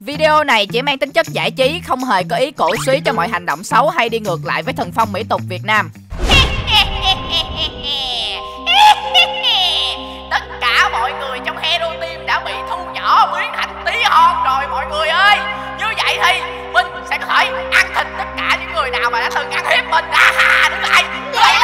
Video này chỉ mang tính chất giải trí, không hề có ý cổ suý cho mọi hành động xấu hay đi ngược lại với thần phong mỹ tục Việt Nam. Tất cả mọi người trong Hero Team đã bị thu nhỏ biến thành tí hon rồi mọi người ơi. Như vậy thì mình sẽ có thể ăn thịt tất cả những người nào mà đã từng ăn hiếp mình. Đứng lại, đứng lại,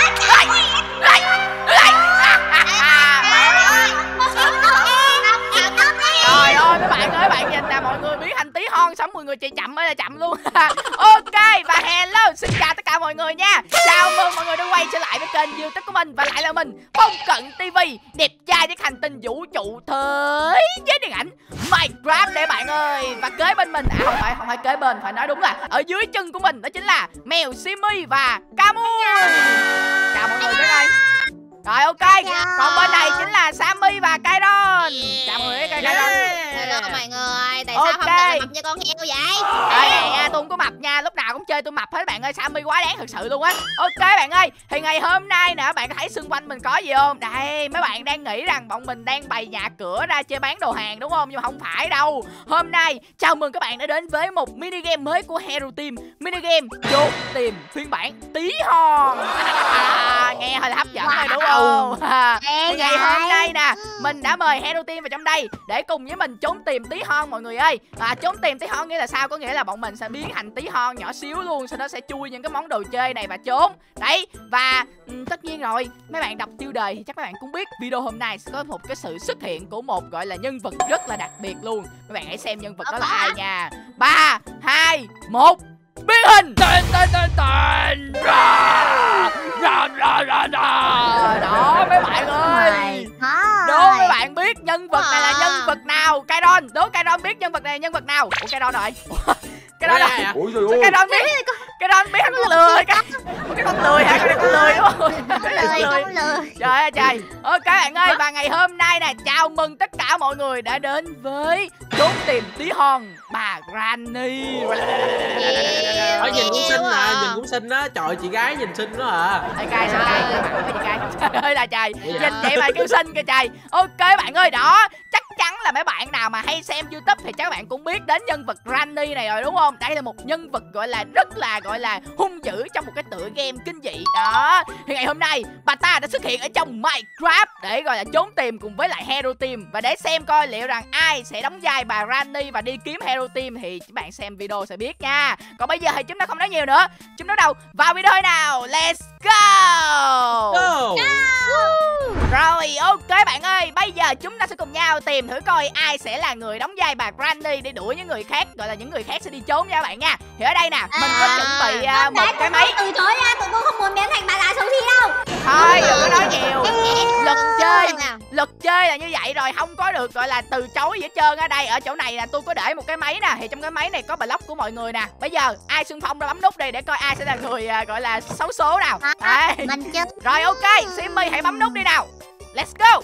trời ơi mấy bạn ơi, bạn nhìn nè, mọi người biến thành tí hon sống 10 người chạy chậm mới là chậm luôn. Ok và hello, xin chào tất cả mọi người nha. Chào mừng mọi người đã quay trở lại với kênh YouTube của mình. Và lại là mình, Phong Cận TV, đẹp trai với hành tinh vũ trụ thế giới điện ảnh Minecraft để bạn ơi. Và kế bên mình, không phải kế bên, phải nói đúng là ở dưới chân của mình đó chính là mèo Simi và Camui. Chào mọi người các ơi. Rồi ok, còn bên này chính là Sammy và Kairon. Chào mọi người, Kairon. Hello mọi người, tại sao không cần mập như con heo vậy? Đây nè, tôi không có mập nha, lúc nào cũng chơi tôi mập hết bạn ơi, Sammy quá đáng thật sự luôn á. Ok bạn ơi, thì ngày hôm nay nè, bạn có thấy xung quanh mình có gì không? Đây, mấy bạn đang nghĩ rằng bọn mình đang bày nhà cửa ra chơi bán đồ hàng đúng không? Nhưng mà không phải đâu. Hôm nay, chào mừng các bạn đã đến với một mini game mới của Hero Team. Mini game trốn tìm phiên bản tí hon. Nghe hơi hấp dẫn rồi đúng không? Thì ngày hôm nay nè, mình đã mời Hero Team vào trong đây để cùng với mình trốn tìm tí hon mọi người ơi. Trốn tìm tí hon nghĩa là sao? Có nghĩa là bọn mình sẽ biến thành tí hon nhỏ xíu luôn, sau đó sẽ chui những cái món đồ chơi này và trốn. Đấy, và tất nhiên rồi, mấy bạn đọc tiêu đề thì chắc các bạn cũng biết video hôm nay sẽ có một cái sự xuất hiện của một gọi là nhân vật rất là đặc biệt luôn. Mấy bạn hãy xem nhân vật đó là ai nha. 3, 2, 1 biến hình. Đó mấy bạn ơi, đố mấy bạn biết nhân vật này là nhân vật nào? Kairon, đố Kairon biết nhân vật này là nhân vật nào? Ủa Kairon rồi. Kairon rồi. Kairon biết. Kairon biết anh con lừa cái con lười hả? Cái con lười đúng không? Trời ơi trời. Ok bạn ơi, và ngày hôm nay nè, chào mừng tất cả mọi người đã đến với trốn tìm tí hon bà Granny. Hỏi nhìn cũng xinh nè, nhìn cũng xinh á. Trời, chị gái nhìn xinh đó à. Ê cay sao cay, trời ơi là trời. Nhìn vậy mà kêu xinh kìa trời. Ok bạn ơi, đó, chắc chắn là mấy bạn nào mà hay xem YouTube thì chắc các bạn cũng biết đến nhân vật Granny này rồi đúng không? Đây là một nhân vật gọi là rất là hung dữ trong một cái tựa game kinh dị đó. Thì ngày hôm nay bà ta đã xuất hiện ở trong Minecraft để gọi là trốn tìm cùng với lại Hero Team. Và để xem coi liệu rằng ai sẽ đóng vai bà Granny và đi kiếm Hero Team thì các bạn xem video sẽ biết nha. Còn bây giờ thì chúng ta không nói nhiều nữa, chúng ta bắt đầu vào video nào. Let's go. Rồi ok bạn ơi, bây giờ chúng ta sẽ cùng nhau tìm thử coi ai sẽ là người đóng vai bà Granny để đuổi những người khác, gọi là những người khác sẽ đi trốn nha các bạn nha. Thì ở đây nè, mình có chuẩn bị một cái máy. Từ chối ra, tụi tôi không muốn biến thành bà già xấu xí đâu. Thôi đừng có nói nhiều. Luật chơi là như vậy rồi, không có được gọi là từ chối gì hết trơn. Ở đây ở chỗ này nè, tôi có để một cái máy nè, thì trong cái máy này có block của mọi người nè. Bây giờ ai xung phong ra bấm nút đi để coi ai sẽ là người gọi là xấu số nào. Mình chưa. Rồi ok, Simmy hãy bấm nút đi nào. Let's go.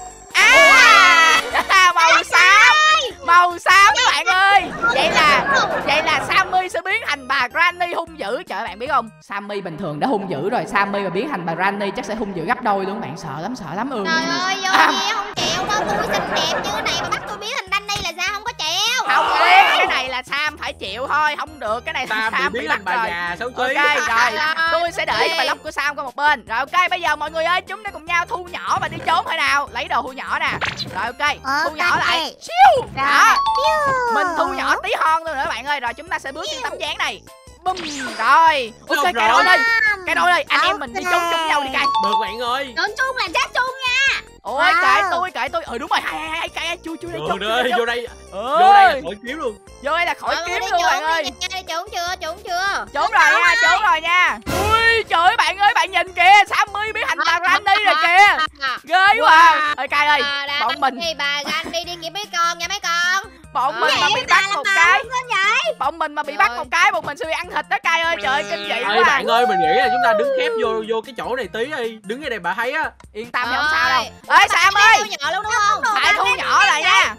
Màu xám các bạn ơi. Vậy là Sammy sẽ biến thành bà Granny hung dữ. Trời ơi, bạn biết không, Sammy bình thường đã hung dữ rồi, Sammy mà biến thành bà Granny chắc sẽ hung dữ gấp đôi luôn. Bạn sợ lắm. Trời ơi, vô gì không chịu đâu, tôi xinh đẹp như thế này mà bắt tôi biến thành Danny là sao? Không có chịu. Không biết, cái này là Sam phải chịu thôi, không được, cái này là Sam biến thành bà già xấu xí. Ok rồi, tôi sẽ để cái block của Sam qua một bên. Rồi ok, bây giờ mọi người ơi, chúng ta cùng nhau thu nhỏ và đi trốn thôi nào. Lấy đồ thu nhỏ nè. Rồi ok, thu nhỏ lại. Siêu. Đó. Mình thu nhỏ tí hon luôn nữa bạn ơi. Rồi chúng ta sẽ bước trên tấm dáng này. Bum. Rồi. Ok cái đôi ơi, anh em mình đi trốn chung nhau đi cay. Được bạn ơi. Trốn chung là chết chung nha. Ôi kệ tôi. Đúng rồi, hai cay chui đây. Vô đây là khỏi kiếm luôn. Vô đây là khỏi kiếm luôn bạn ơi. Trốn chưa? Trốn rồi nha. Ui trời ơi bạn ơi, bạn nhìn kìa, Sammy biến thành bà Granny rồi kìa. Ghê quá. Ơi cay ơi, bọn mình thì bà Granny đi kiếm mấy con nha mấy con. Bọn mình mà bị bắt một cái. Bọn mình mà bị bắt một cái, bọn mình sẽ bị ăn thịt đó cay ơi. Trời ơi kinh dị quá. Bạn ơi, mình nghĩ là chúng ta đứng khép vô cái chỗ này tí đi. Đứng cái này bà thấy á. Yên tâm không sao đâu. Ê Sam ơi, nhỏ luôn đúng không? phải thu nhỏ lại nha.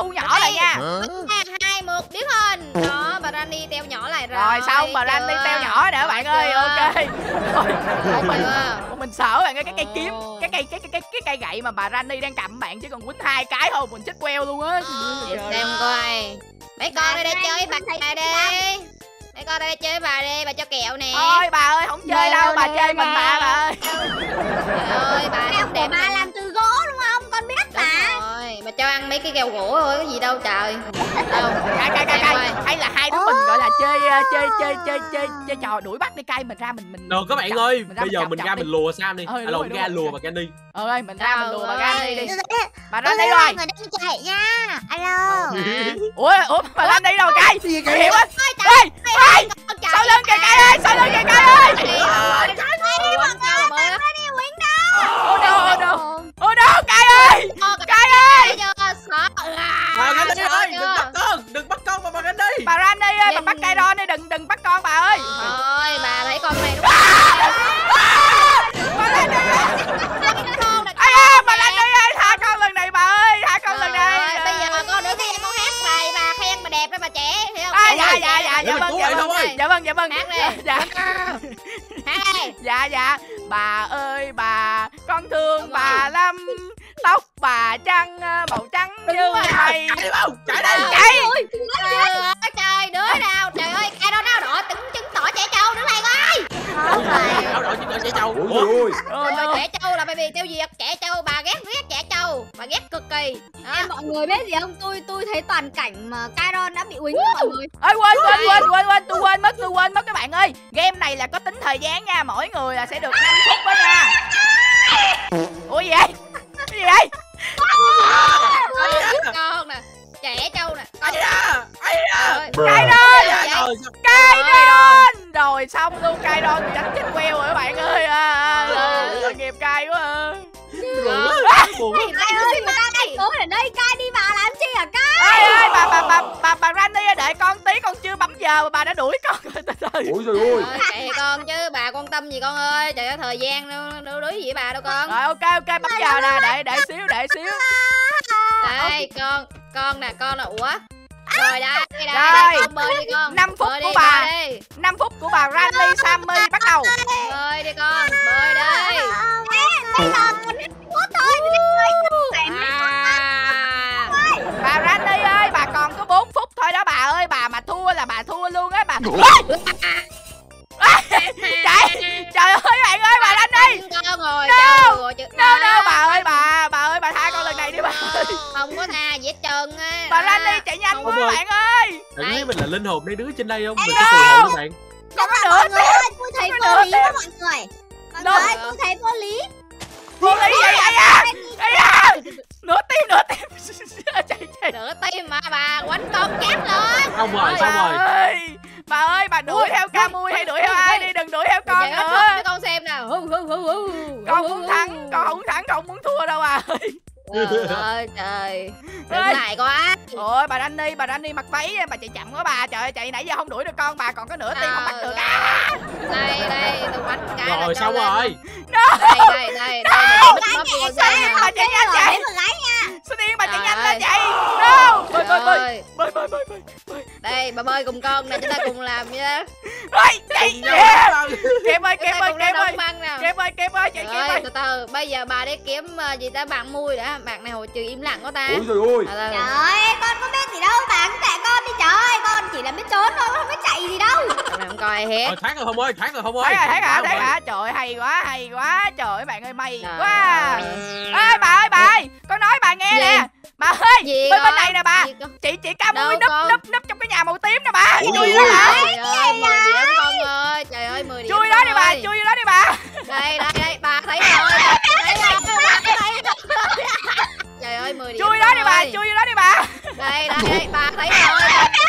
2, 1 biến hình. Đó, bà Granny teo nhỏ lại rồi. Rồi xong bà Granny teo nhỏ nữa bạn ơi. Ok. Bọn mình sợ bạn ơi, cái cây kiếm, cái cây gậy mà bà Granny đang cầm bạn, chứ còn quýnh 2 cái thôi mình chết queo luôn á. Xem coi. Mấy con đây chơi với bà đi. Mấy con đây chơi với bà đi, bà cho kẹo nè. Ôi bà ơi, không chơi đâu, bà chơi mình bà ơi. Trời ơi, bà Kẹo không đẹp của bà làm từ gỗ đúng không? Con biết mà. Đúng rồi, bà cho ăn mấy cái kẹo gỗ thôi, có gì đâu trời. Đâu. Cay. Hay là hai đứa mình gọi là chơi trò đuổi bắt đi Cay, mình ra mình. Được các bạn ơi, mình ra bây giờ mình ra đi. mình lùa Sam đi. Đúng Ra rồi. lùa bà Candy. Ơi mình ra mình lùa bà Candy đi. Bà Tôi lên đây rồi. người đang chạy nha. Alo. Ủa bà lên đi đâu Cay? Gì Nguy hiểm quá. Ê, sau lưng kìa Cay ơi, sau lưng kìa Cay ơi. Ô đâu Cay ơi. Cay ơi. Bà Candy ơi, đừng bắt con bà Candy. Bà ra đi ơi, bà bắt Cay Ron đi, đừng bắt con bà ơi. Thôi bà thấy con này đúng Bà lên đi. Bà lên đi ơi, tha con lần này bà ơi, tha con lần này. Bây giờ con đứng đây con hát bài bà khen bà đẹp đó bà trẻ, hiểu không? Dạ vâng. Hát đi. Hát đi. Dạ. Bà ơi bà, con thương bà lắm. Tóc bà trắng, màu trắng như mây. Chạy đi. Trời đứa nào, trời ơi, ai đó nào đỏ chứng tỏ trẻ trâu đứng đây coi. Áo đỏ chứng tỏ trẻ trâu. Trời trẻ trâu là bởi vì tiêu diệt trẻ trâu, bà ghét trẻ trâu, bà ghét cực kỳ. Em mọi người biết gì không? Tôi thấy toàn cảnh mà Kairon đã bị uýnh đó mọi người. Ơi quên, tôi quên mất các bạn ơi. Game này là có tính thời gian nha, mỗi người là sẽ được 5 phút đó nha. Ủa gì vậy? Cái gì vậy? Con nè, trẻ trâu nè. Cay Ron. Rồi xong luôn, Cay Ron tránh chết queo rồi các bạn ơi. Tội nghiệp Cay quá à. Cai ơi, người ta đang cố ở đây, Cai đi vào làm chi hả Cai? Ê, bà Randy đợi con tí, con chưa bấm giờ mà bà đã đuổi con rồi. Ôi trời ơi. Kệ con chứ bà quan tâm gì con ơi, trời ơi thời gian đâu đối gì với bà đâu con. Rồi ok bấm giờ nè, để xíu. Đây con nè, ủa. Rồi đây, con bơi đi con. 5 phút của bà. 5 phút của bà Randy Sammy bắt đầu. Bơi đi con, bơi đi. Bây giờ còn 5 phút thôi. Bà Randy ơi, bà còn có 4 phút thôi đó bà ơi, bà mà thua là bà thua luôn á bà. Trời ơi bạn ơi, bà lên đi. Con rồi, No, bà ơi, bà tha con lần này đi bà ơi. Không có tha gì hết trơn á. Bà lên đi, chạy nhanh quá bạn ơi. Bạn thấy mình là linh hồn mấy đứa trên đây không? Mình có phù hộ các bạn. Còn có nữa Tôi thấy vô lý đó mọi người. Mọi người, tôi thấy vô lý. Vô lý gì vậy à? Nửa tim. Chạy. Nửa tim mà bà quánh con chết luôn. Xong rồi. Bà ơi, bà đuổi theo Camui hay đuổi theo ai đi, đừng đuổi theo con nữa. Cho con xem nào. Con muốn thắng, con không thắng, con không muốn thua đâu bà ơi. Trời ơi trời, đừng lại quá. Ôi bà Danny mặc váy, bà chạy chậm quá bà. Trời ơi, chạy nãy giờ không đuổi được con, bà còn có nửa tim không bắt được. Đây tôi quánh cái rồi xong rồi. Đây Bà chạy nhanh chạy. Sao điên bà chạy nhanh lên chạy. No. Bơi. Đây bà bơi cùng con nè, chúng ta cùng làm nha. Ơi, chạy. Kịp ơi, chạy Rồi, từ từ, bây giờ bà đi kiếm gì ta, bạn mui đã. Bạn này hồi trừ im lặng của ta. Ôi trời ơi. Trời ơi, con có biết gì đâu, bà cứ kệ con đi trời ơi, con chỉ là biết trốn thôi, không biết chạy gì đâu. Không coi hết. Thoát rồi không ơi. Thấy hả? Trời hay quá. Trời ơi bạn ơi, may quá. Ê bà ơi, con nói bà nghe nè. Bà ơi, bên này nè bà. Chị Camui núp trong cái nhà màu tím nè bà. Chui đó hả? Trời ơi, 10 điểm con ơi. Trời ơi, 10 điểm. Chui đó đi bà. Đây, bà thấy rồi. Trời ơi, 10 điểm. Chui đó đi bà. Đây, bà thấy rồi.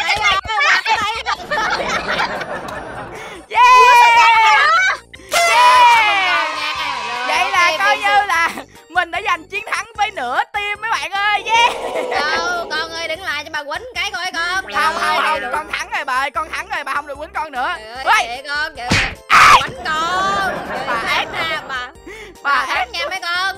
Vậy là coi như là mình đã giành chiến thắng với nửa tim mấy bạn ơi. Đâu, con ơi đứng lại cho bà quýnh cái coi con. Không, con thắng rồi bà ơi, bà không được quýnh con nữa. Kệ con, quýnh con. Bà ác nha bà ác nha mấy con.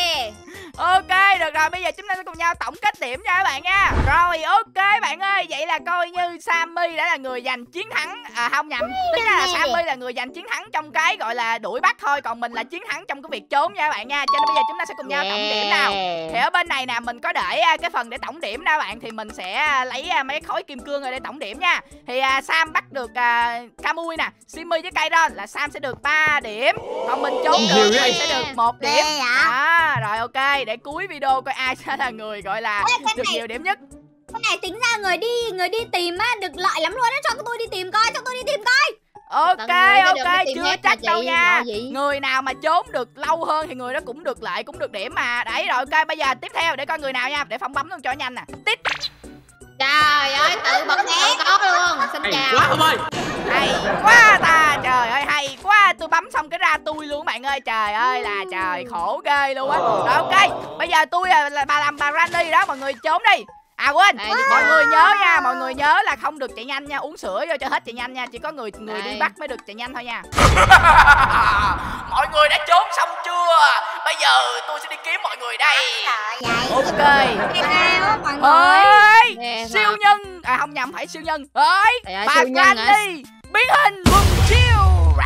Ok, được rồi, bây giờ chúng ta sẽ cùng nhau tổng kết điểm nha các bạn nha. Rồi ok bạn ơi, vậy là ra coi như Sammy đã là người giành chiến thắng. À không nhầm, tính ra là Sammy là người giành chiến thắng trong cái gọi là đuổi bắt thôi, còn mình là chiến thắng trong cái việc trốn nha các bạn nha. Cho nên bây giờ chúng ta sẽ cùng nhau tổng điểm nào. Thì ở bên này nè, mình có để cái phần để tổng điểm ra bạn, thì mình sẽ lấy mấy khối kim cương rồi để tổng điểm nha. Thì Sam bắt được Camui nè, Simmy với Kairon là Sam sẽ được 3 điểm, còn mình trốn được thì sẽ được 1 điểm. Rồi ok, để cuối video coi ai sẽ là người gọi là được nhiều điểm nhất. Cái này tính ra người đi tìm á được lợi lắm luôn á, cho tôi đi tìm coi, Ok, chưa chắc đâu nha. Người nào mà trốn được lâu hơn thì người đó cũng được lợi, cũng được điểm mà. Đấy rồi ok, bây giờ tiếp theo để coi người nào nha, để Phong bấm luôn cho nhanh nè. Tít. Trời ơi, tự bật tự có luôn. Xin chào. Quá Phong ơi. Hay quá ta, trời ơi hay quá. Tôi bấm xong cái ra tôi luôn bạn ơi. Trời ơi là trời, khổ ghê luôn á. Rồi ok, bây giờ tôi là làm bà Randy đó, mọi người trốn đi. À quên, mọi người nhớ nha, mọi người nhớ là không được chạy nhanh nha, uống sữa vô cho hết chạy nhanh nha, chỉ có người đi bắt mới được chạy nhanh thôi nha. Mọi người đã trốn xong chưa? Bây giờ tôi sẽ đi kiếm mọi người đây. Ok. Ơi, siêu nhân, à không nhầm, phải siêu nhân. Ơi, bà Granny biến hình quần siêu.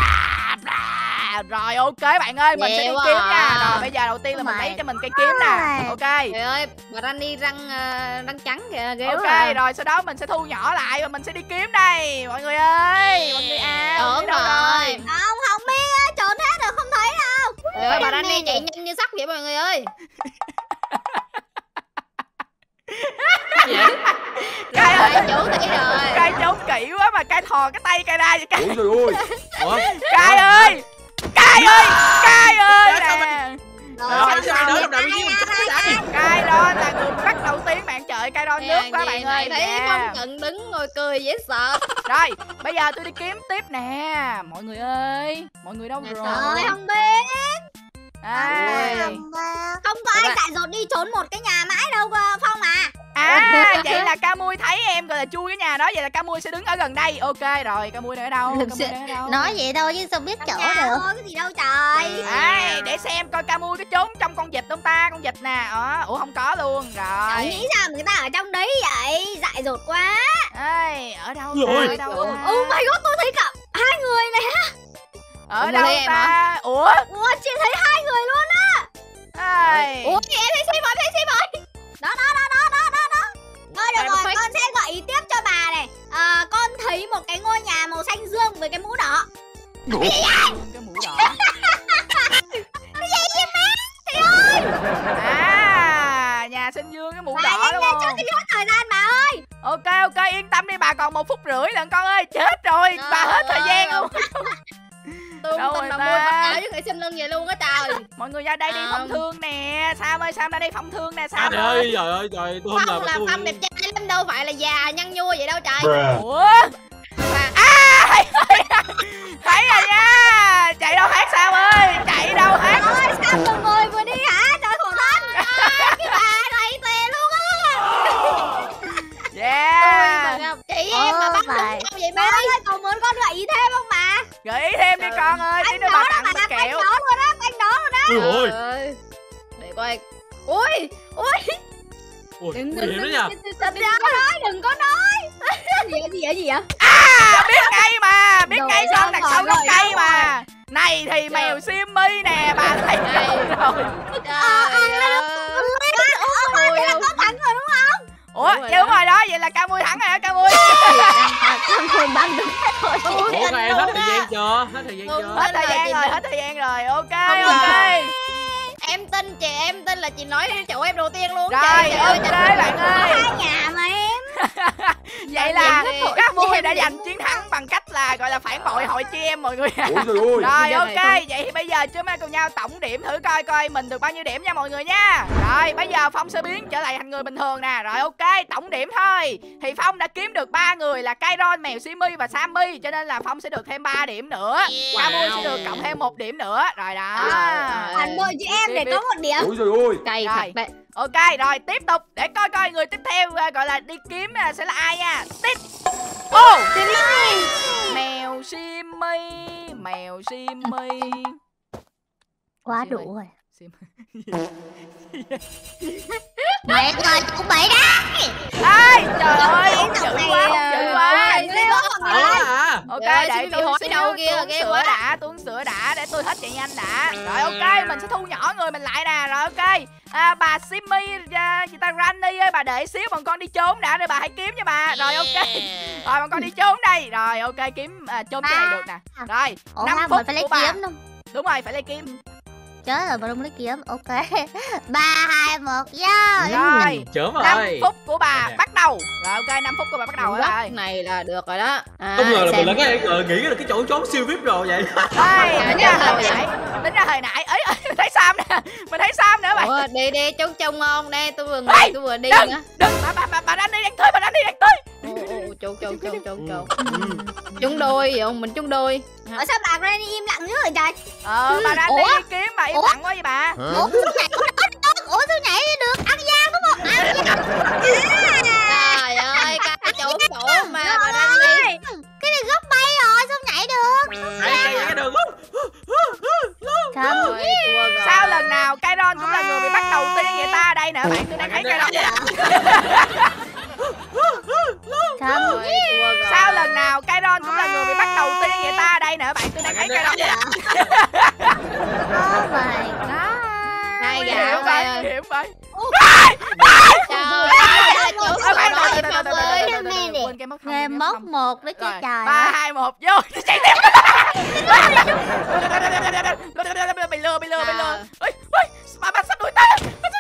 Rồi ok bạn ơi, mình sẽ đi kiếm nha. Rồi bây giờ đầu tiên là mình lấy cho mình cây kiếm nè. Ok. Trời ơi, bà Rani răng trắng kìa, ghê ok quá. Rồi sau đó mình sẽ thu nhỏ lại và mình sẽ đi kiếm đây. Mọi người ơi, mọi người Trốn rồi. Không biết trốn hết rồi không thấy đâu. Trời ơi, bà Rani chạy nhanh như sắt vậy mọi người ơi. Cai ơi, chủ thấy rồi. Cai trốn kỹ quá mà Cai thò cái tay Cai ra vậy Cai. Ôi Cai ơi, Cai ơi, Cai ơi nè. sao đỡ lúc nào đi Cai đó là người bắt đầu tiên bạn, trời Cai đó nước quá bạn ơi. Thấy Phong Cận đứng ngồi cười dễ sợ. Rồi bây giờ tôi đi kiếm tiếp nè. Mọi người ơi, mọi người đâu rồi? Không biết. Không có ai dại dột đi trốn một cái nhà mãi đâu Phong à. Vậy là Camui thấy em gọi là chui cái nhà đó, vậy là Camui sẽ đứng ở gần đây. Ok rồi, Camui ở đâu? Nói vậy thôi chứ sao biết chỗ được. Cái gì đâu trời. Để xem coi Camui có trốn trong con vịt không ta, con vịt nè. Ủa không có luôn. Rồi. Nghĩ sao người ta ở trong đấy vậy, dại dột quá. Ở đâu rồi. Ở đâu? Oh my god, tôi thấy cả hai người này ha. Ở đâu ta? Ủa chị thấy hai người luôn á. Ủa em thấy xem rồi. Đó. Rồi được rồi, con sẽ gợi ý tiếp cho bà này. Con thấy một cái ngôi nhà màu xanh dương với cái mũ đỏ. Cái mũ đỏ. Cái gì má? Thì ơi. Nhà xanh dương cái mũ đỏ đúng cho không? tôi hết thời gian bà ơi. Ok yên tâm đi, bà còn 1 phút rưỡi lần con ơi. Chết rồi, bà hết thời gian luôn. Tôi không tin là mua bắt áo với người xinh lưng vậy luôn á trời. Mọi người ra đây đi phong thương nè. Sam ơi, Sam ra đây phong thương nè Sam ơi. Trời ơi trời, tôi không Phong là Phong đẹp trai lắm, đâu phải là già nhăn nhua vậy đâu trời. Ủa thấy rồi nha. Chạy đâu hát Sam ơi, chạy đâu hát. Ôi sao từng người vừa đi hả? Trời khổ thân. Cái bà này tè luôn á. Chị em mà bắt đúng không vậy Bà ơi, còn muốn con gợi ý thêm không bà? Gợi ý thêm đi con ơi, tí nữa bà tặng bánh kẹo. Anh đó luôn á. Ôi để coi. Ui nguy hiểm đó nha. Đừng có nói. Gì vậy? Biết ngay mà, biết ngay con đặt sau gốc cây mà. Này thì mèo Simmy nè, bà thấy đâu rồi. Vậy là con thắng rồi đúng không? Ủa đúng rồi đó, vậy là Camui thắng rồi hả Camui? Con bắn đúng thôi. Ủa các em hết thời gian chưa? Hết thời gian rồi. Ok. Em tin chị, em tin là chị nói chỗ em đầu tiên luôn. Rồi ok bạn ơi. Hai nhà mà em. Vậy là Camui đã giành chiến thắng bằng cách là gọi là phản bội hội chị em mọi người. Rồi ok, vậy thì bây giờ chúng ta cùng nhau tổng điểm thử coi mình được bao nhiêu điểm nha mọi người nha. Rồi bây giờ Phong sẽ biến trở lại thành người bình thường nè. Rồi ok, tổng điểm thôi. Thì Phong đã kiếm được 3 người là Kairon, mèo Simmy và Sammy, cho nên là Phong sẽ được thêm 3 điểm nữa. Camui sẽ được cộng thêm 1 điểm nữa. Rồi đó. Phản bội chị em để có 1 điểm. Cay thật đấy. Ok rồi tiếp tục để coi người tiếp theo gọi là đi kiếm sẽ là ai nha. Tiếp. Mèo Simmy. Quá đủ rồi. Mẹ ơi, cũng bị đó. Trời ơi, dữ quá. để tôi hỏi đâu kia tôi sửa đã, tôi sửa đã để tôi hết chạy nhanh đã. Rồi ok, mình sẽ thu nhỏ người mình lại nè. Rồi ok. Bà Simmy, người ta Granny ơi, bà để xíu bọn con đi trốn đã rồi bà hãy kiếm cho bà. Rồi ok. Rồi bọn con đi trốn đây. Rồi ok, kiếm trốn cái này được nè. Rồi, 5 phút phải lấy của bà. kiếm luôn. Đúng rồi, phải lấy kiếm. Chết rồi, bà không lấy kiếm. Ok. 3, 2, 1, yeah. Rồi, chớm 5 rồi. phút của bà bắt đầu. Rồi ok, 5 phút của bà bắt đầu rồi. Này là được rồi đó. Không ngờ là mình là cái nghĩ là cái chỗ trốn siêu VIP rồi vậy. Tính ra hồi nãy ấy mình thấy Sam nè. Mình thấy Sam nữa bạn. Ủa, đi trốn trông ngon. Đây tôi vừa đi nữa. Đừng, bà đang đi đang tới, bà đang đi đang tới. Trốn trúng đôi vậy không? Mình trúng đôi. Ở sao bà Granny im lặng nữa rồi trời? Bà đang đi kiếm bà im lặng quá vậy bà. Ủa sao nhảy sao nhảy được? Ăn gian đúng không? Trời ơi, cái chỗ mà bà đang đi. Cái này góc bay rồi, sao nhảy được? Cái đường. Không. Sao lần nào Kairon cũng là người bị bắt đầu tiên vậy ta? Đây nè bạn, tôi đang thấy Kairon. Không. Sao lần nào Kairon cũng là người bị bắt đầu tiên vậy ta? Đây nè bạn, tôi đang thấy Kairon. Oh my god. Hai gà Hiểm vậy, hiểm vậy. Nghe mốc 1 đó chứ trời. 3, 2, 1 vô. Chạy tiếp. Bị lừa. Bà sắp đuổi ta.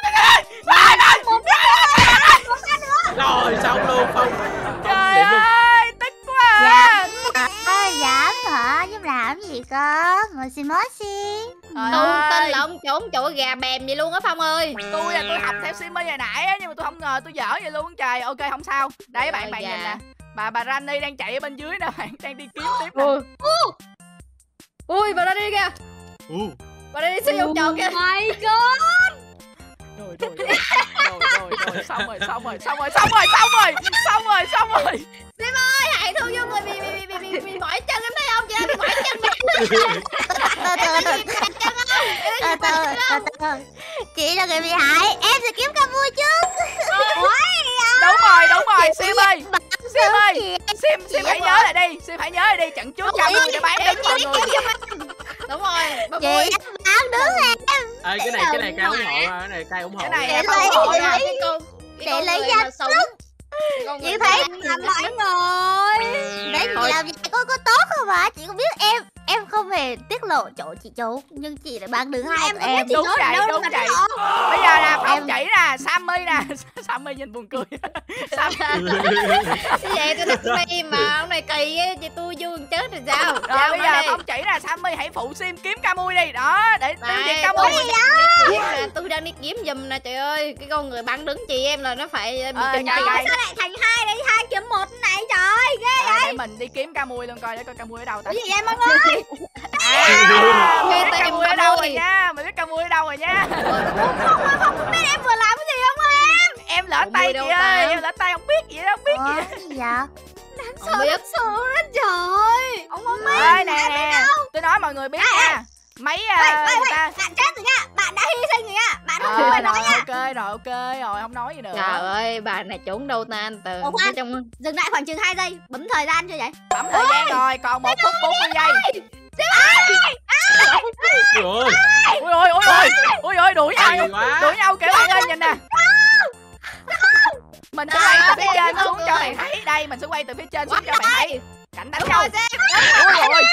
Rồi xong luôn không. Trời ơi, tức quá. Dám hả? Dám làm gì con? Moshi. Tôi tin là ông trốn chỗ gà bèm vậy luôn á Phong ơi. Tôi học theo Simmy hồi nãy á, nhưng mà tôi không ngờ tôi dở vậy luôn trời. Ok không sao. Đây bạn nhìn nè. Bà Granny đang chạy ở bên dưới nè bạn, đang đi kiếm tiếp nè. Ui bà Granny kìa. Bà Granny sử dụng trò kìa. My god. Rồi xong rồi. Sim ơi, hãy thu vô người bị mỏi chân em thấy không? Chị ơi bị mỏi chân nè. Chị là người bị hại, em sẽ kiếm Camui trước. Đúng rồi, Sim ơi. Sim hãy nhớ lại đi, trận trước Camui để bán đến mọi người. Đúng rồi. Chị bán đứng em. Cái này cay ủng hộ, cái này cay ủng hộ. Cái này em không ủng hộ nha. Để lấy danh sống. Chị thấy làm mọi người. Đấy chị làm gì có tốt không mà? Chị cũng biết em không hề tiết lộ chỗ chị trốn, nhưng chị lại bán đứng hai em. Đúng vậy. Bây giờ là Phong chỉ nè, Sammy nè. Sammy nhìn buồn cười. Vậy tôi thích mà ông này kỳ á, chị tôi vui chết rồi sao? Rồi bây giờ Phong chỉ nè, Sammy hãy phụ Sim kiếm Camui đi. Đó, để tiêu diệt Camui. Tôi đang đi kiếm giùm nè trời ơi. Cái con người bắn đứng chị em là nó phải bị trừng Sao lại thành 2 đây, 2 kiếm 1 này trời, ghê vậy. Để mình đi kiếm Camui luôn coi, để coi Camui ở đâu ta. Cái gì vậy mọi người? Mình biết Camui ở đâu rồi nha. Không biết em vừa làm cái gì không em? Em lỡ tay chị ơi, em lỡ tay không biết gì đâu, không biết gì. Dạ. Không biết. Sợ đó trời. Ông không biết. Ơi nè, tôi nói mọi người biết nha. Mấy người ta bạn chết rồi nha, bạn đã hy sinh rồi nha, bạn không phải nói nha. Ok rồi không nói gì nữa. Trời ơi, bà này trốn đâu ta anh từ. Dừng lại khoảng chừng 2 giây, bấm thời gian chưa vậy? Bấm thời gian rồi, còn 1 phút 40 giây. Ôi đuổi nhau kìa bạn ơi, nhìn nè. Mình sẽ quay từ phía trên xuống cho bạn thấy. Đây, mình sẽ quay từ phía trên xuống cho bạn thấy cảnh đánh nhau. Ôi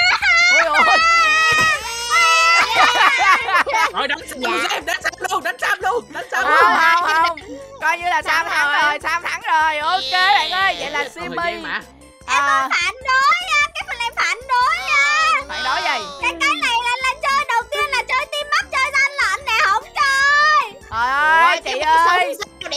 rồi đánh Sam luôn. Không. Coi như là Sam thắng rồi. Ok bạn ơi, vậy là Simmy. Em phản đối nha, cái phần này phản đối nha. Phản đối gì? Cái này là chơi đầu tiên là chơi team up, chơi gian lận nè, không chơi. Trời ơi, chị ơi.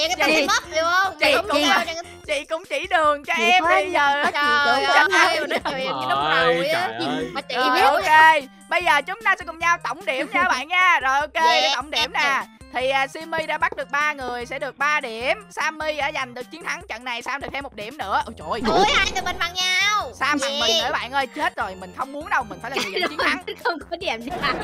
Chị cũng chỉ đường cho em bây giờ. Trời ơi, đúng đầu á. Mà chị biết. Ok, bây giờ chúng ta sẽ cùng nhau tổng điểm nha các bạn nha. Rồi ok, để tổng điểm nè. Thì Simi đã bắt được 3 người sẽ được 3 điểm. Sammy đã giành được chiến thắng trận này, Sam được thêm 1 điểm nữa. Ôi trời ơi. Ui, hai tụi mình bằng nhau. Sam bằng mình nữa bạn ơi, chết rồi, mình không muốn đâu, mình phải là người giành chiến thắng. Không có điểm nào.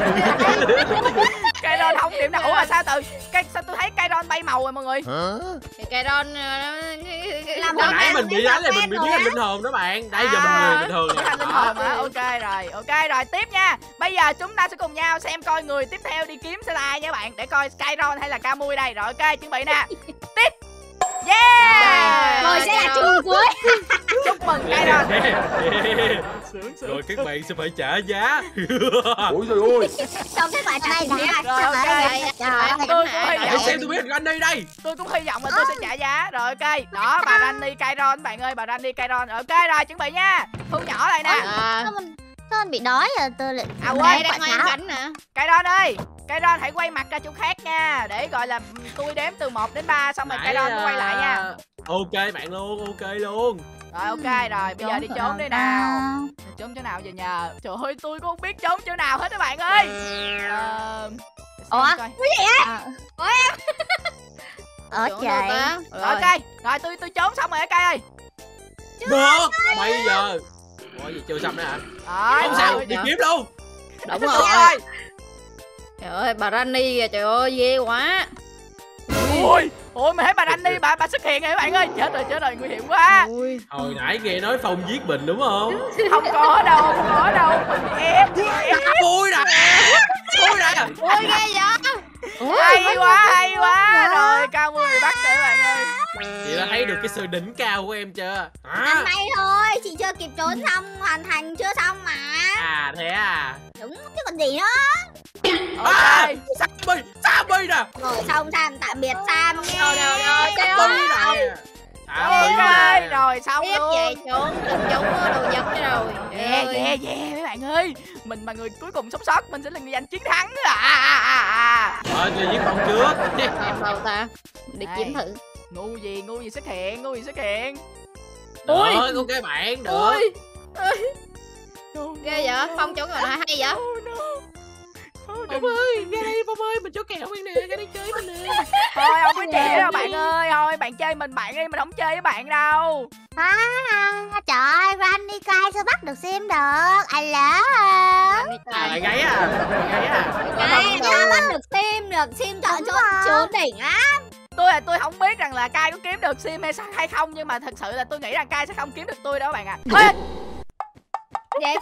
Kairon không điểm nào. Ủa mà sao sao tôi thấy Kairon bay màu rồi mọi người? Kairon hồi nãy mình bị đánh là mình bị biến thành linh hồn đó bạn. Đây giờ mình người bình thường biến thành linh hồn hả? Ok rồi tiếp nha. Bây giờ chúng ta sẽ cùng nhau xem coi người tiếp theo đi kiếm sẽ là ai nha bạn, để coi Kairon hay là Kamui đây. Rồi ok, chuẩn bị nè. Tiếp. Yeah. Rồi sẽ là chung cuối. Chúc mừng Kairon. Rồi các bạn sẽ phải trả giá. Ôi trời ơi. Xong kết quả trả giá. Rồi ok. Tôi cũng hy vọng xem tôi biết Granny đây. Tôi cũng hy vọng là tôi sẽ trả giá. Rồi ok. Đó, bà Granny Kairon bạn ơi, bà Granny Kairon. Ok rồi, chuẩn bị nha. Thu nhỏ lại nè. Sao anh bị đói rồi tôi lại. Quên đang ngoài bánh nè. Kairon ơi, Kairon hãy quay mặt ra chỗ khác nha, để gọi là tôi đếm từ 1 đến 3 xong rồi Kairon nó quay lại nha. Ok bạn luôn, ok luôn. Rồi ok rồi, bây giờ đi trốn đi nào. Trốn chỗ nào giờ nhờ? Trời ơi, tôi cũng không biết trốn chỗ nào hết các bạn ơi. Ủa? Cái gì á? Ủa em? Ở trời. Rồi ok, rồi tôi trốn xong rồi các ơi. Được, bây giờ. Ủa gì chưa xong nữa hả? Không sao, đi kiếm luôn. Đúng rồi. Trời ơi, bà Rani kìa, trời ơi, ghê quá. Ôi mày thấy bà Rani bà xuất hiện rồi các bạn ơi. Chết rồi, nguy hiểm quá. Hồi nãy nghe nói Phong giết mình đúng không? Không có đâu. Em. Vui nè. Ui ghê vậy. Hay quá. Rồi Kamui bị bắt rồi các bạn ơi. Chị đã thấy được cái sự đỉnh cao của em chưa? Ăn may thôi, chị chưa kịp trốn xong, hoàn thành chưa xong mà. À thế à? Đúng chứ còn gì nữa. Ok. Sammy nè. Rồi xong Sam, tạm biệt Sam nghe. Ok rồi xong Tiếp luôn. về trốn, đừng trốn đồ vật nữa rồi. Yeah các bạn ơi. Mình mà người cuối cùng sống sót, mình sẽ là người giành chiến thắng. Rồi tôi giết Phong trước. Em đâu ta? Đi kiếm thử. Ngu gì xuất hiện. Được, ok bạn, được. Ghê vậy? Phong chỗ nào hay vậy? Phong ơi, ra đây Phong ơi, mình cho kẹo mình nè, ra đây chơi mình nè. Thôi không có chị đâu bạn ơi, thôi bạn chơi mình bạn đi, mình không chơi với bạn đâu. Trời ơi, Granny Kai sao bắt được Sim được? Ai lỡ. Lại gáy à? Này, nó bắt được Sim chọn chỗ trốn đỉnh lắm. Tôi không biết rằng là Kai có kiếm được Sim hay không, nhưng mà thật sự là tôi nghĩ rằng Kai sẽ không kiếm được tôi đâu các bạn ạ. Vậy?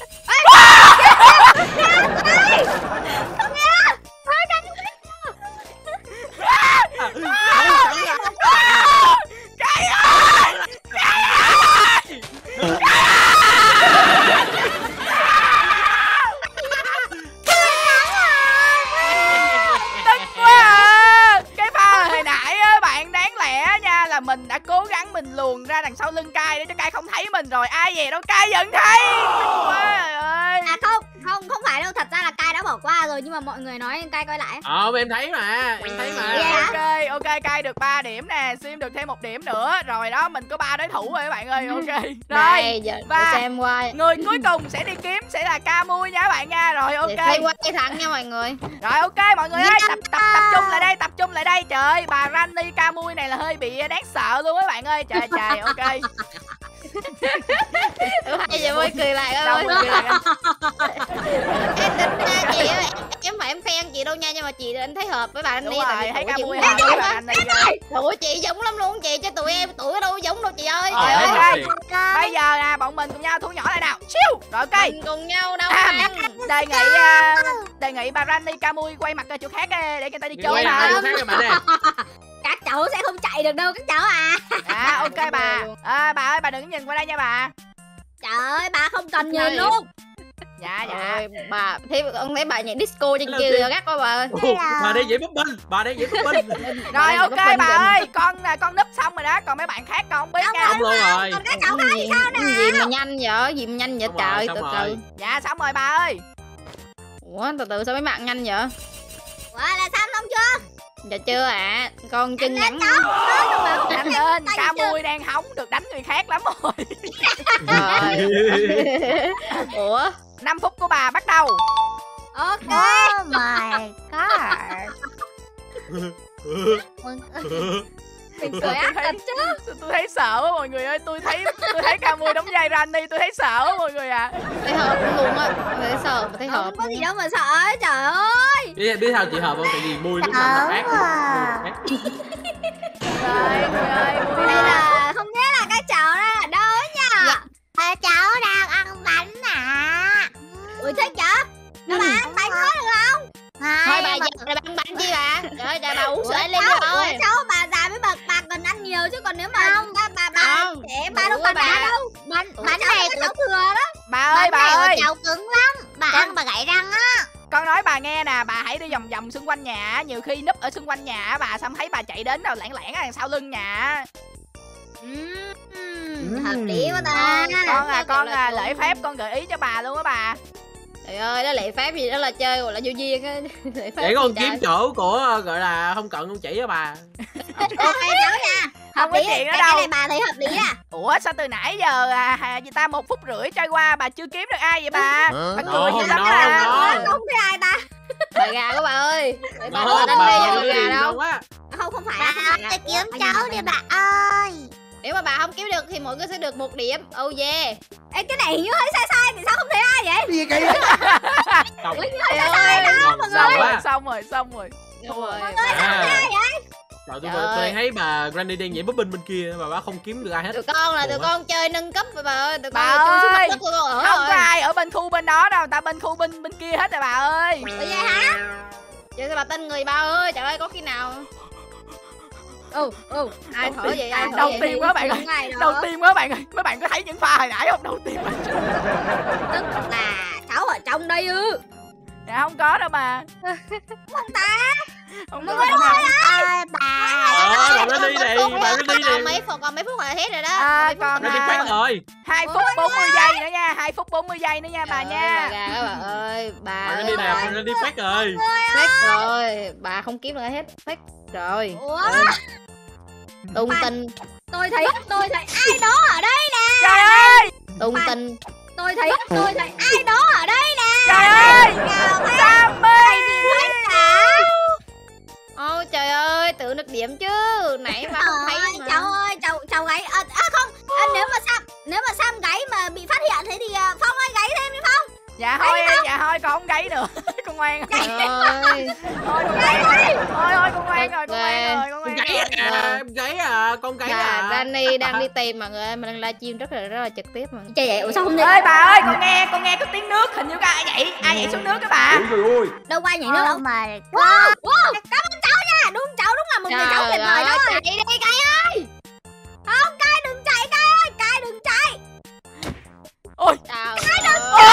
Mình đã cố gắng mình luồn ra đằng sau lưng Kai để cho Kai không thấy mình rồi, ai về đâu Kai vẫn thấy. Quá ơi. À không phải đâu, thật ra là Kai đã bỏ qua rồi, nhưng mà mọi người nói Kai coi lại. Em thấy mà, Ok, Kai được 3 điểm nè, Sim được thêm 1 điểm nữa. Rồi đó, mình có 3 đối thủ rồi các bạn ơi. Ok. Rồi. Và xem qua. Người cuối cùng sẽ đi kiếm sẽ là Kamui nha các bạn nha. Rồi ok. Quay qua cái thằng nha mọi người. Rồi ok mọi người ơi, tập trung lại đây. Trời ơi, bà Rani Kamui này là hơi bị đáng sợ luôn các bạn ơi. Trời ok. Hay giờ mới cười lại ơi. Em tính nha chị ơi, em phải em khen chị đâu nha, nhưng mà chị anh thấy hợp với bà anh đi. Tại vì thấy Kamui hợp với bà anh đi. Ủa chị giống lắm luôn chị, cho tụi em tuổi đâu giống đâu chị ơi. Bây giờ nè, bọn mình cùng nhau thu nhỏ lại nào. Chiu. Rồi ok. Mình cùng nhau đâu đề nghị bà Rani Kamui quay mặt ra chỗ khác để người ta đi Quay chơi mặt ra chỗ khác các bạn nè. Các cháu sẽ không chạy được đâu các cháu à. Ok bà. Bà ơi, bà đừng nhìn qua đây nha bà. Trời ơi, bà không cần nhìn luôn. Dạ. Ôi, bà thấy bà nhảy disco trên kia rồi gắt quá bà ơi. Bà đây dễ búp binh. Rồi ok bà ơi, con núp xong rồi đó, còn mấy bạn khác con không biết nha. Xong luôn rồi. Còn các cháu khác thì sao nào? Gì mà nhanh vậy, trời, từ từ. Dạ xong rồi bà ơi. Ủa từ từ sao mấy bạn nhanh vậy? Ủa là xong chưa? Dạ chưa ạ. Con chân ngắn. Nhanh lên, ca mui đang hóng được đánh người khác lắm rồi. Ủa? 5 phút của bà bắt đầu. Ok. Oh my god. Mình cười ác thật chứ. Tôi thấy sợ quá mọi người ơi, tôi thấy ca mui đóng vai Rani, tôi thấy sợ quá mọi người ạ. Thấy hợp luôn á. Thấy sợ, thấy hợp. Không có gì đâu mà sợ ấy, trời ơi. Biết sao chị hợp không? Tại vì mui lúc nào ác. Người ơi, Đây là không biết là cái chảo đây là đâu ấy nhỉ? Cháu đang ăn bánh à. Ui thích vậy? Các bạn ăn bánh có được không? Thôi bà giật rồi bắn bánh chi bà. Trời ơi, bà uống sữa lên rồi. Cháu bà già với bà cần ăn nhiều chứ còn nếu mà bà để bà đâu cần ăn đâu. Bánh này cháu thừa đó. bà ơi. Cháu cứng lắm. Bà ăn bà gãy răng á. Con nói bà nghe nè, bà hãy đi vòng vòng xung quanh nhà, nhiều khi núp ở xung quanh nhà bà xong thấy bà chạy đến đâu lảng lảng đằng sau lưng nhà. Hợp lý quá ta. Con lễ phép con gợi ý cho bà luôn á bà. Trời ơi, đó lễ phép gì đó là chơi gọi là vô duyên á. Để con kiếm chỗ của gọi là không cần con chỉ cho bà. Ok cháu nha. Không có chuyện đó đâu. Cái này bà thấy hợp lý à? Ủa sao từ nãy giờ gì ta 1 phút rưỡi trôi qua bà chưa kiếm được ai vậy bà? Bà cười dữ lắm à. Không thấy ai ta. Bà gà của bà ơi. Bà Đó, đánh bà đi gà đâu. Không phải Bà kiếm cháu đi bà ơi. Nếu mà bà không kiếm được thì mọi người sẽ được 1 điểm. Oh yeah. Ê cái này hình như hơi sai thì sao không thấy ai vậy? Gì kỳ Xong rồi. Đúng rồi. Trời, tôi đang thấy bà Granny đang nhảy búp binh bên kia mà bà không kiếm được ai hết. Tụi con chơi nâng cấp rồi bà ơi. Tụi Bà con chui xuống ơi, mặt đất tụi con ở không rồi. có ai ở bên khu bên đó đâu, ta bên khu bên kia hết rồi bà ơi. Ủa vậy hả? Chơi sao bà tin người bà ơi. Trời ơi có khi nào. Ai thở vậy? Ai thở Đầu vậy? tiên quá bạn ơi. Đầu tiên quá bạn ơi. Mấy bạn có thấy những pha hồi nãy không? Đầu tiên mà. Tức là cháu ở trong đây ư? Dạ không có đâu bà. Không ta. Không có đâu bà. Ơi bà. Bạn nó đi này, bạn nó đi này. Còn mấy phút là hết rồi đó. Còn Nó đi phát rồi. 2 phút 40 giây nữa nha, 2 phút 40 giây nữa nha bà nha. Bà gà đó bà ơi. Bạn nó đi nè, bạn nó đi phát rồi. Phát rồi. Bà không kiếm được ai hết. Phát rồi. Ủa? Tung tin. Tôi thấy ai đó ở đây nè. Trời ơi. Tung tin. Tôi thấy ai đó ở đây nè. Trời ơi. Sammy. Ôi trời ơi, tự được điểm chứ. Nãy mà không thấy mà. Cháu gáy không. Nếu mà Sam gáy mà bị phát hiện thế thì Phong ơi gáy thêm đi Phong. Dạ thôi con không gáy nữa. Con ngoan rồi. Trời ơi. Thôi con ngoan rồi, con Gáy à, con gáy à. Danny đang đi tìm mọi người ơi, mình đang livestream rất là trực tiếp mà. Trời ơi, sao không đi? ơi bà ơi, con nghe có tiếng nước, hình như có ai nhảy xuống nước các bà. Ôi Đâu qua nhảy nước đâu. My Wow, cảm ơn cháu nha. Đúng cháu đúng là một người cháu tuyệt vời đó. Chạy đi Cai ơi. Không, Cai đừng chạy Cai ơi, Cai đừng chạy. Ôi. Trời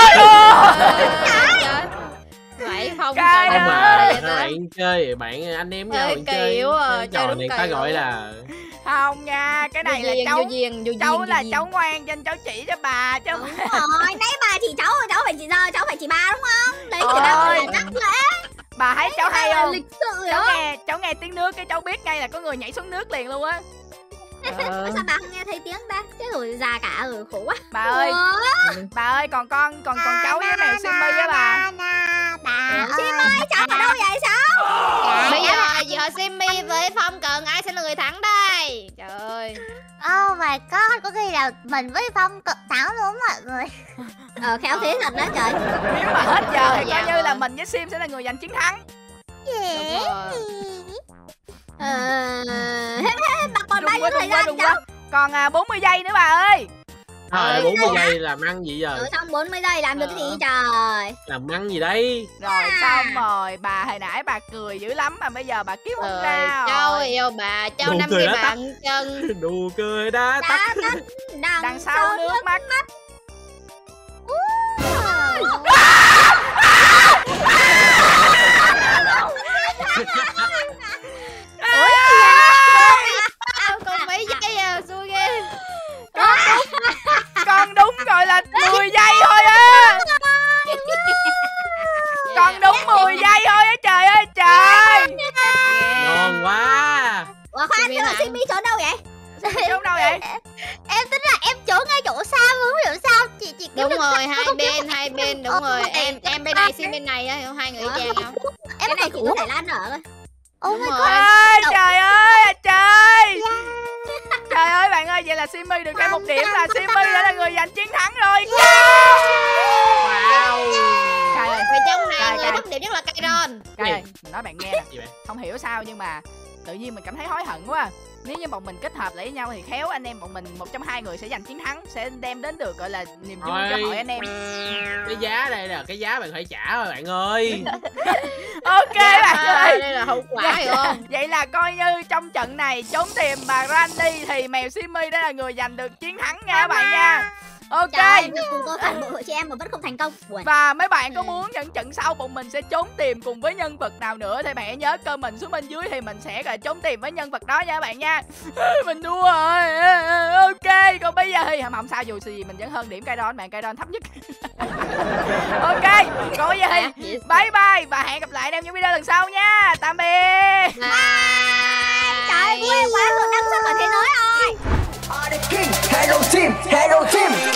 ơi. Vậy Phong Cai Không ơi. mà bạn chơi, bạn anh em nhau bạn chơi. Trò này ta gọi là Không nha, cái này là cháu là cháu ngoan cho nên cháu chỉ cho bà chứ. Đúng rồi, nãy bà chỉ cháu rồi, cháu phải chỉ bà đúng không? Đấy người ta gọi là nhắc lễ. Bà thấy cháu hay không? Lịch sự đó. Cháu nghe tiếng nước cái cháu biết ngay là có người nhảy xuống nước liền luôn á. Sao bà không nghe thấy tiếng ta? Chết rồi, già cả rồi, khổ quá. Bà ơi, còn cháu với mèo Simmy á bà. Simmy, cháu ở đâu vậy sao? Bây giờ giờ Simmy với Phong cần ai sẽ là người thắng đây? Trời ơi. Oh my god, có khi là mình với Phong cực thắng luôn mọi người. Khéo thế thật đó trời. Nếu mà hết giờ thì coi như là mình với Sim sẽ là người giành chiến thắng. Hết bà còn bao nhiêu thời gian cháu? Còn 40 giây nữa bà ơi. 40 giây làm ăn gì giờ? Xong 40 giây làm được cái gì trời? Làm ăn gì đấy? Rồi xong rồi, bà hồi nãy bà cười dữ lắm mà bây giờ bà kiếm không ra. Cháu yêu bà, cháu nắm tay bàn chân. Đùa cười đã tắt. Đằng sau nước mắt. Còn mấy giây à, xui ghê. Con đúng gọi là 10 giây thôi á. Con đúng 10 giây thôi á, trời ơi trời. Ngon Đúng rồi, hai bên đúng rồi. Em bên này, Sim bên này á, hiểu hai người chàng không? Em cái này chỉ có thể Lan nở thôi. Đúng rồi. Trời ơi trời. Trời ơi bạn ơi, vậy là Simmy được thêm một điểm, là Simmy đã là người giành chiến thắng rồi. Wow. Trời ơi, Vì trong này người thất điểm nhất là Kairon. Trời ơi, mình nói bạn nghe nè, không hiểu sao nhưng mà tự nhiên mình cảm thấy hối hận quá. Nếu như bọn mình kết hợp lại với nhau thì khéo anh em bọn mình một trong hai người sẽ giành chiến thắng, sẽ đem đến được gọi là niềm vui cho mọi anh em. Cái giá đây là cái giá bạn phải trả rồi bạn ơi. Ok bạn ơi, đây là hậu quả hiểu không? Vậy là coi như trong trận này trốn tìm bà Randy thì mèo Simmy đã là người giành được chiến thắng nha các bạn nha. Ok. Cùng tôi phản bội chị em mà vẫn không thành công. Và mấy bạn có muốn những trận sau bọn mình sẽ trốn tìm cùng với nhân vật nào nữa thì bạn hãy nhớ comment xuống bên dưới thì mình sẽ trốn tìm với nhân vật đó nha các bạn nha. Mình đua rồi. Ok, còn bây giờ thì không sao, dù gì mình vẫn hơn điểm Kairon, bạn Kairon thấp nhất. Ok, còn bây giờ thì bye bye và hẹn gặp lại anh em những video lần sau nha. Tạm biệt. Trời ơi, quá rồi, đăng xuất ở thế giới rồi. Hello team, hello team.